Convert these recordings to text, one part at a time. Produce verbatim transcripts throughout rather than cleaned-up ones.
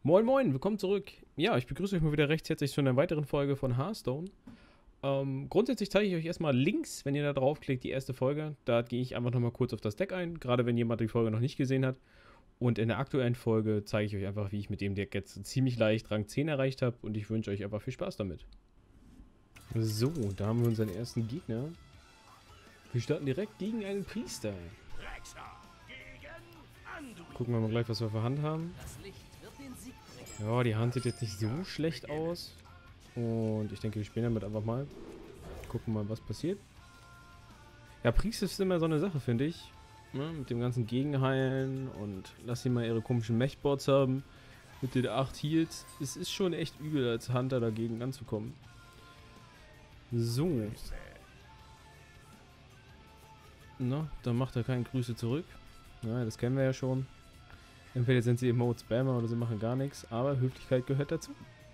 Moin Moin, willkommen zurück. Ja, ich begrüße euch mal wieder recht herzlich zu einer weiteren Folge von Hearthstone. Ähm, grundsätzlich zeige ich euch erstmal links, wenn ihr da draufklickt, die erste Folge. Da gehe ich einfach nochmal kurz auf das Deck ein, gerade wenn jemand die Folge noch nicht gesehen hat. Und in der aktuellen Folge zeige ich euch einfach, wie ich mit dem Deck jetzt ziemlich leicht Rang zehn erreicht habe. Und ich wünsche euch einfach viel Spaß damit. So, da haben wir unseren ersten Gegner. Wir starten direkt gegen einen Priester. Gucken wir mal gleich, was wir für Hand haben. Ja, die Hand sieht jetzt nicht so schlecht aus. Und ich denke, wir spielen damit einfach mal. Gucken mal, was passiert. Ja, Priester ist immer so eine Sache, finde ich. Ja, mit dem ganzen Gegenheilen und lass sie mal ihre komischen Mechboards haben. Mit den acht Heals. Es ist schon echt übel, als Hunter dagegen anzukommen. So. Na, dann macht er keine Grüße zurück. Ja, das kennen wir ja schon. Entweder sind sie Emote Spammer oder sie machen gar nichts, aber Höflichkeit gehört dazu.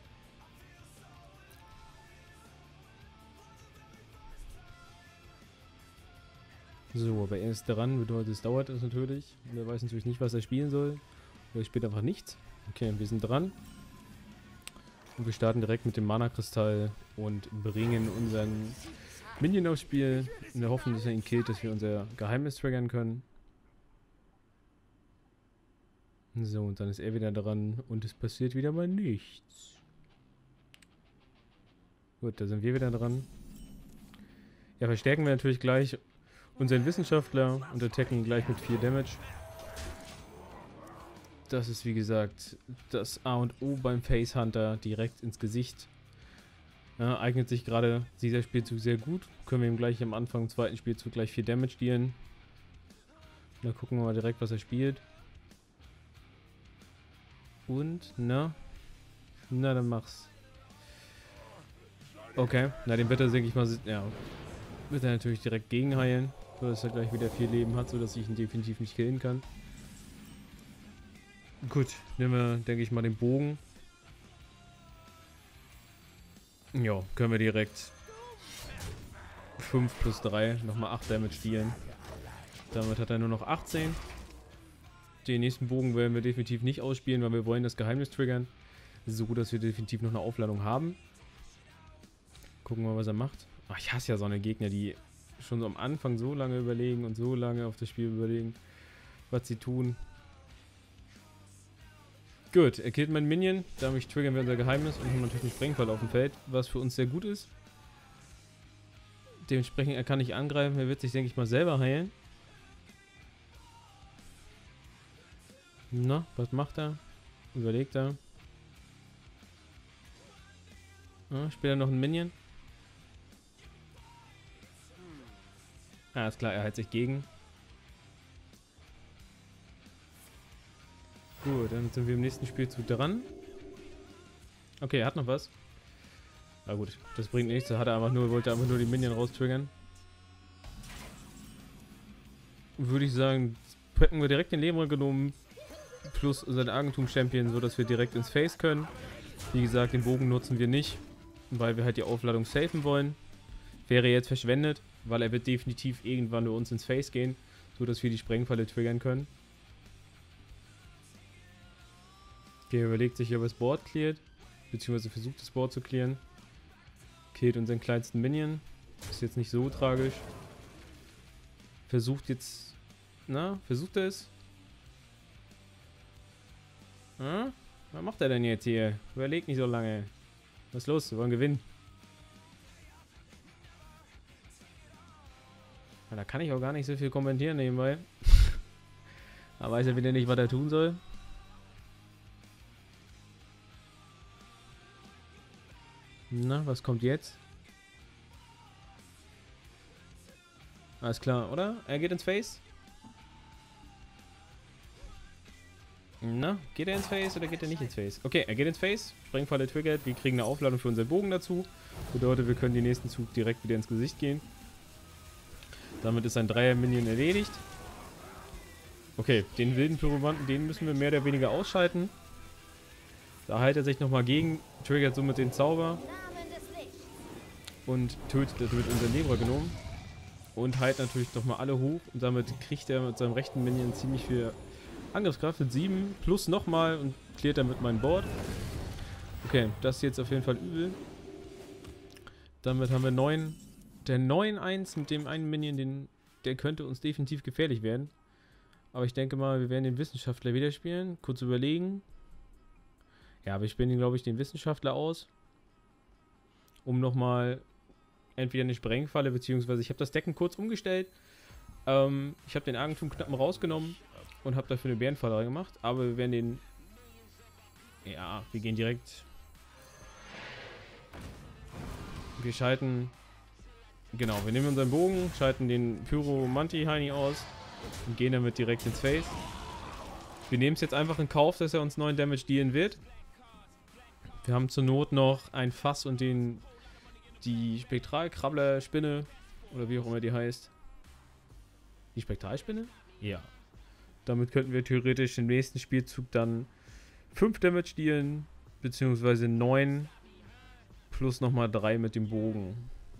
So, aber er ist dran, bedeutet es dauert es natürlich. Und er weiß natürlich nicht, was er spielen soll. Oder er spielt einfach nichts. Okay, wir sind dran. Und wir starten direkt mit dem Mana-Kristall und bringen unseren Minion aufs Spiel. In der Hoffnung, dass er ihn killt, dass wir unser Geheimnis triggern können. So, und dann ist er wieder dran und es passiert wieder mal nichts. Gut, da sind wir wieder dran. Ja, verstärken wir natürlich gleich unseren Wissenschaftler und attacken ihn gleich mit vier Damage. Das ist wie gesagt das A und O beim Face Hunter, direkt ins Gesicht. Ja, eignet sich gerade dieser Spielzug sehr gut. Können wir ihm gleich am Anfang im zweiten Spielzug gleich vier Damage dealen. Dann gucken wir mal direkt, was er spielt. Und, na? Na, dann mach's. Okay, na, den wird er, denke ich mal, ja, wird er natürlich direkt gegenheilen, so dass er gleich wieder vier Leben hat, sodass ich ihn definitiv nicht killen kann. Gut, nehmen wir, denke ich mal, den Bogen. Ja, können wir direkt fünf plus drei, nochmal acht Damage dealen. Damit hat er nur noch achtzehn. Den nächsten Bogen werden wir definitiv nicht ausspielen, weil wir wollen das Geheimnis triggern. So, dass wir definitiv noch eine Aufladung haben. Gucken wir mal, was er macht. Ach, ich hasse ja so eine Gegner, die schon so am Anfang so lange überlegen und so lange auf das Spiel überlegen, was sie tun. Gut, er killt meinen Minion. Damit triggern wir unser Geheimnis und haben natürlich einen Sprengfall auf dem Feld, was für uns sehr gut ist. Dementsprechend, er kann nicht angreifen. Er wird sich, denke ich mal, selber heilen. Na, was macht er? Überlegt er. Ah, spielt er noch einen Minion? Ah, ist klar, er hält sich gegen. Gut, dann sind wir im nächsten Spielzug dran. Okay, er hat noch was. Na gut, das bringt nichts. Er hat einfach nur, wollte einfach nur die Minion raustriggern. Würde ich sagen, packen wir direkt den Leben genommen. Plus unseren Argentum-Champion, so dass wir direkt ins Face können. Wie gesagt, den Bogen nutzen wir nicht, weil wir halt die Aufladung safen wollen. Wäre jetzt verschwendet, weil er wird definitiv irgendwann nur uns ins Face gehen, so dass wir die Sprengfalle triggern können. Okay, er überlegt sich, ob er das Board cleart, beziehungsweise versucht das Board zu clearen. Killt unseren kleinsten Minion. Ist jetzt nicht so tragisch. Versucht jetzt, na, versucht er es? Hm? Was macht er denn jetzt hier? Überlegt nicht so lange. Was ist los? Wir wollen gewinnen. Ja, da kann ich auch gar nicht so viel kommentieren nebenbei. Da weiß er wieder nicht, was er tun soll. Na, was kommt jetzt? Alles klar, oder? Er geht ins Face. Na, geht er ins Face oder geht er nicht ins Face? Okay, er geht ins Face. Sprengfalle triggert. Wir kriegen eine Aufladung für unseren Bogen dazu. Bedeutet, wir können den nächsten Zug direkt wieder ins Gesicht gehen. Damit ist ein Dreier-Minion erledigt. Okay, den wilden Pyromanten, den müssen wir mehr oder weniger ausschalten. Da heilt er sich nochmal gegen, triggert somit den Zauber. Und tötet damit unseren Nebra-Gnom. Und heilt natürlich nochmal alle hoch. Und damit kriegt er mit seinem rechten Minion ziemlich viel Angriffskraft mit sieben plus nochmal und Cleart damit mein Board. Okay, das ist jetzt auf jeden Fall übel. Damit haben wir neun. Der neun eins mit dem einen Minion, den, der könnte uns definitiv gefährlich werden. Aber ich denke mal, wir werden den Wissenschaftler wieder spielen. Kurz überlegen. Ja, wir spielen, glaube ich, den Wissenschaftler aus. Um nochmal entweder eine Sprengfalle, beziehungsweise ich habe das Decken kurz umgestellt. Ähm, ich habe den Argentum-Knappen rausgenommen und habe dafür eine Bärenfalle reingemacht. Aber wir werden den... Ja, wir gehen direkt... Wir schalten... Genau, wir nehmen unseren Bogen, schalten den Pyromanti-Heini aus und gehen damit direkt ins Face. Wir nehmen es jetzt einfach in Kauf, dass er uns neun Damage dealen wird. Wir haben zur Not noch ein Fass und den die Spektralkrabbler-Spinne oder wie auch immer die heißt. Die Spektralspinne? Ja. Damit könnten wir theoretisch im nächsten Spielzug dann fünf Damage dealen, beziehungsweise neun plus nochmal drei mit dem Bogen.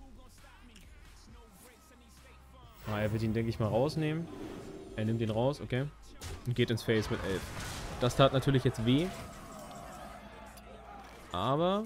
Ah, er wird ihn, denke ich mal, rausnehmen. Er nimmt ihn raus, okay. Und geht ins Face mit elf. Das tat natürlich jetzt weh. Aber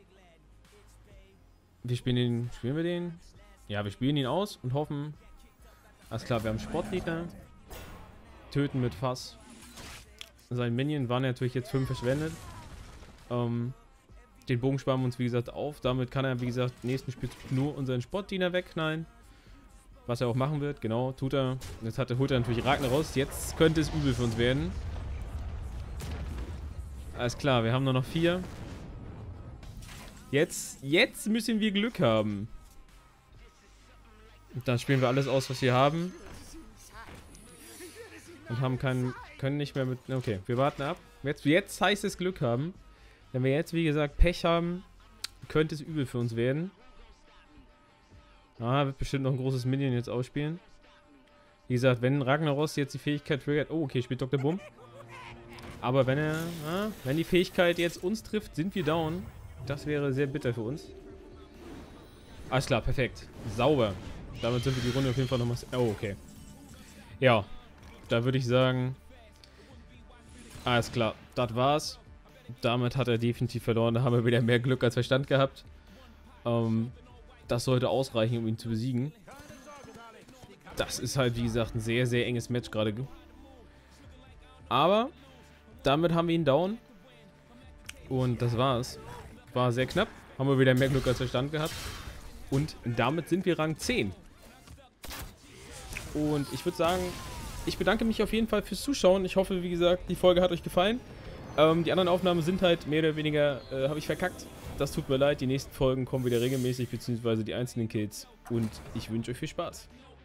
wir spielen den. Spielen wir den? Ja, wir spielen ihn aus und hoffen. Alles klar, wir haben Sportgegner. Töten mit Fass. Sein Minion waren natürlich jetzt fünf verschwendet. Ähm, den Bogen sparen wir uns, wie gesagt, auf. Damit kann er, wie gesagt, nächsten Spielzug nur unseren Sportdiener wegknallen. Was er auch machen wird, genau, tut er. Und jetzt hat er, holt er natürlich Ragnar raus. Jetzt könnte es übel für uns werden. Alles klar, wir haben nur noch vier. Jetzt, jetzt müssen wir Glück haben. Und dann spielen wir alles aus, was wir haben. Und haben keinen, können nicht mehr mit... Okay, wir warten ab. Jetzt, jetzt heißt es Glück haben. Wenn wir jetzt, wie gesagt, Pech haben, könnte es übel für uns werden. Ah, wird bestimmt noch ein großes Minion jetzt ausspielen. Wie gesagt, wenn Ragnaros jetzt die Fähigkeit triggert... Oh, okay, spielt Doktor Bumm. Aber wenn er... Ah, wenn die Fähigkeit jetzt uns trifft, sind wir down. Das wäre sehr bitter für uns. Alles klar, perfekt. Sauber. Damit sind wir die Runde auf jeden Fall nochmal... Oh, okay. Ja, da würde ich sagen... Alles klar, das war's. Damit hat er definitiv verloren. Da haben wir wieder mehr Glück als Verstand gehabt. Ähm... Das sollte ausreichen, um ihn zu besiegen. Das ist halt, wie gesagt, ein sehr, sehr enges Match gerade. Aber damit haben wir ihn down. Und das war's. War sehr knapp. Haben wir wieder mehr Glück als Verstand gehabt. Und damit sind wir Rang zehn. Und ich würde sagen, ich bedanke mich auf jeden Fall fürs Zuschauen. Ich hoffe, wie gesagt, die Folge hat euch gefallen. Ähm, die anderen Aufnahmen sind halt mehr oder weniger, äh, habe ich verkackt. Das tut mir leid, die nächsten Folgen kommen wieder regelmäßig, beziehungsweise die einzelnen Kills. Und ich wünsche euch viel Spaß.